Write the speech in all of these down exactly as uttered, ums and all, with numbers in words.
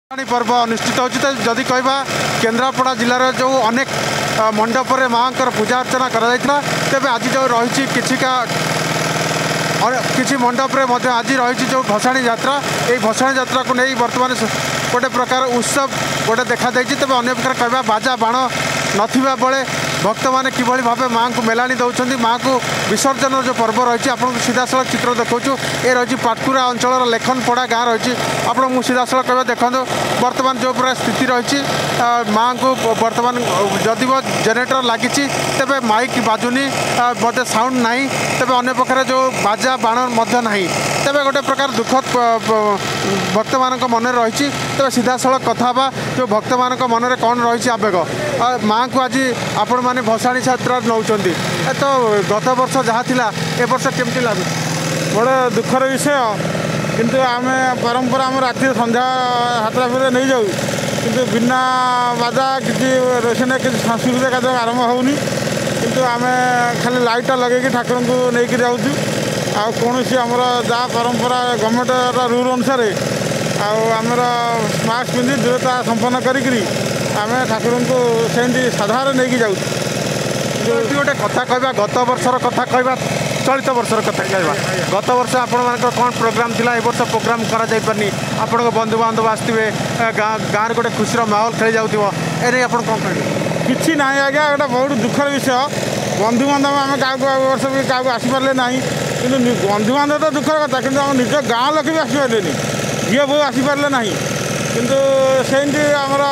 पर्व अनुष्ठित होती जदि कहवा केन्द्रापड़ा जिलार जो अनेक मंडप में माँ पूजा अर्चना करा तेज आज जो रही किछिका किसी मंडप में आज रही जो भसाणी यात्रा ये भसाणी यात्रा को नहीं बर्तमान गोटे प्रकार उत्सव गोटे देखा तेज अन्य प्रकार कहवा बाजा बाण नथिबा बेले भक्त मैंने किभली भाव माँ को मेलाणी दौरान माँ को विसर्जन जो पर्व रही आपको सीधासल चित्र देखा ये रही पाटकुरा अंचल लेखनपड़ा गाँ रही आपको सीधासल कह देखो बर्तमान जो पूरा स्थिति रही माँ को बर्तमान जदि जेनेटर लगी तेज माइक बाजुनी बोधे साउंड ना तेज अन्य प्रकार जो बाजा बाण ना तेज गोटे प्रकार दुखद भक्त मान मन रही तेज सीधासल कथा जो भक्त मान मन में कौन रही आवेग माँ को आज आपण मैंने भसाणी यात्रा नौ तो गत वर्ष जहाँ थिला ए वर्ष केमती लगुच बड़े दुखर विषय किंतु आम परंपरा आम राति संध्या यात्रा फिर नहीं जाऊ किंतु बिना बाजा किसी रोशन किसी सांस्कृतिक कार्यक्रम आरंभ होनी किंतु आम खाली लाइट लगे ठाकुर को लेकिन जाऊँ आ कौन सी आमर जहाँ परंपरा गवर्नमेंट रूल अनुसार आमर मास्क पिंधि दूरता संपन्न करी आम ठाकुर को सेमती साधारण नहीं जाऊ गोटे कथा कहवा गत वर्षर कथा कहवा चलित वर्षर कथा कहवा गत वर्ष आपण मान कौन प्रोग्राम थिला ए वर्ष प्रोग्राम करा जाई परनी आपण बंधु बांधव आसवे गाँव गोटे खुशी माहौल खेली जाऊँ ए आप कौन कह किसी ना आज्ञा गोटे बहुत दुखर विषय बंधु बांधव आम क्या वर्ष भी क्या आसपारे ना कि बंधु बांधव तो दुखर कथा कि निज गाँव लोक भी आसपारे झील बो आसपारे ना किंतु सेमती आमर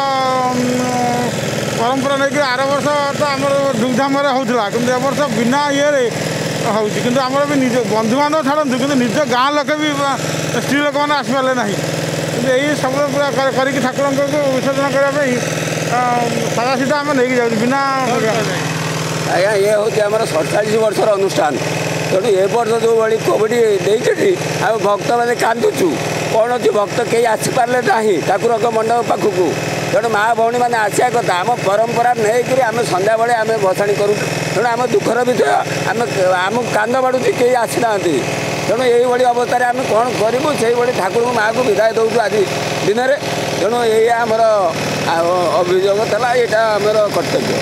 परंपरा नहीं आर वर्ष तो आम धूमधाम होता कि वर्ष बिना ये होती आमर भी निज बंधु बांधव छाड़ू कि निज गाँव लोक भी स्त्री लोक मैंने आसपारे ना कि यही सब पूरा करके ठाकुर को विसर्जन करने सादा सीधा आम नहीं जाऊँ बिना आज्ञा ये हूँ आम सड़चाश वर्षर अनुष्ठान तेणु ए वर्ष जो भाई कोविड नहीं आम भक्त मैंने कांदुचु कौन अच्छी भक्त कहीं आसपारे ना ठाकुर मंडप पाखक तेणु माँ भौणी मैंने आसा कथा आम परंपरा नहीं आम सन्ध्या बेले आम भसाणी करूँ तेणु आम दुखर विषय आम आम कांद बाड़ू कहीं आसीना तेणु यही अवस्था आम कौन करूँ से ठाकुर माँ को विदाय दौचु आज दिन में तेणु ये आमर अभियोग था यहाँ आमर कर्तव्य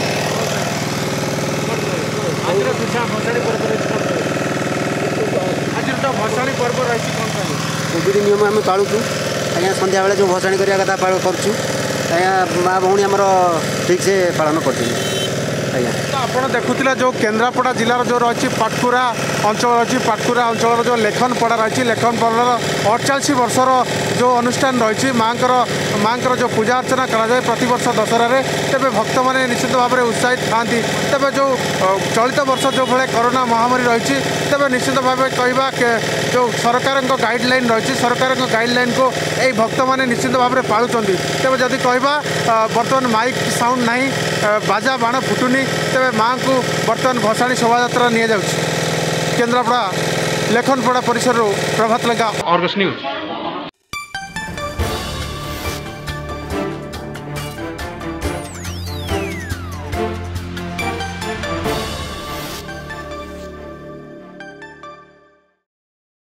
कोविड नियम आम पालुचु आज्ञा सन्ध्या बेले जो भसाणी करने कथा करूँ आज्ञा माँ भौणी आमर ठीक से पालन कर आप देखुला जो केन्द्रापड़ा जिलार जो रही पाटकुरा अंचल रही पाटकुरा अंचल जो लेखनपड़ा रही लेखनपड़ार अड़चाश वर्षर जो अनुष्ठान रही माँ माँ जो पूजा अर्चना कराए प्रति वर्ष दशहरा तेज भक्त मैंने निश्चित भाव में उत्साहित था तेज जो चलित वर्ष जो भाई कोरोना महामारी रही तेज निश्चित भाव कहवा जो सरकार गाइडलाइन रही सरकार गाइडलाइन को यही भक्त मैंने निश्चित भाव में पालुंट तेज जदि कहवा बर्तमान माइक साउंड ना बाजा बाण फुटुनी तेज माँ को बर्तमान भसाणी शोभा यात्रा नि केन्द्रापड़ा लेखनपड़ा परिसर प्रभात लगा आर्गस न्यूज।